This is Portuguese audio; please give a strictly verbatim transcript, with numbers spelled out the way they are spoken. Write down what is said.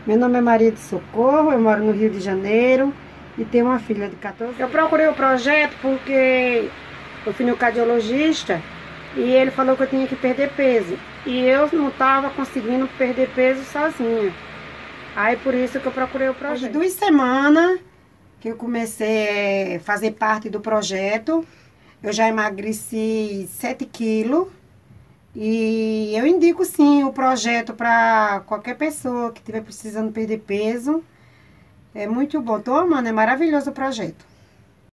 Meu nome é Maria de Socorro, eu moro no Rio de Janeiro e tenho uma filha de quatorze anos. Eu procurei o projeto porque eu fui no cardiologista e ele falou que eu tinha que perder peso. E eu não estava conseguindo perder peso sozinha. Aí por isso que eu procurei o projeto. Faz duas semanas que eu comecei a fazer parte do projeto. Eu já emagreci sete quilos. E eu indico sim o projeto para qualquer pessoa que estiver precisando perder peso. É muito bom. Tô amando, é maravilhoso o projeto.